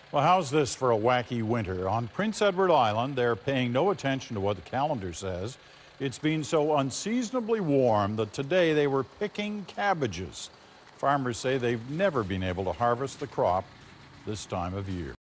Well, how's this for a wacky winter? On Prince Edward Island, they're paying no attention to what the calendar says. It's been so unseasonably warm that today they were picking cabbages. Farmers say they've never been able to harvest the crop this time of year.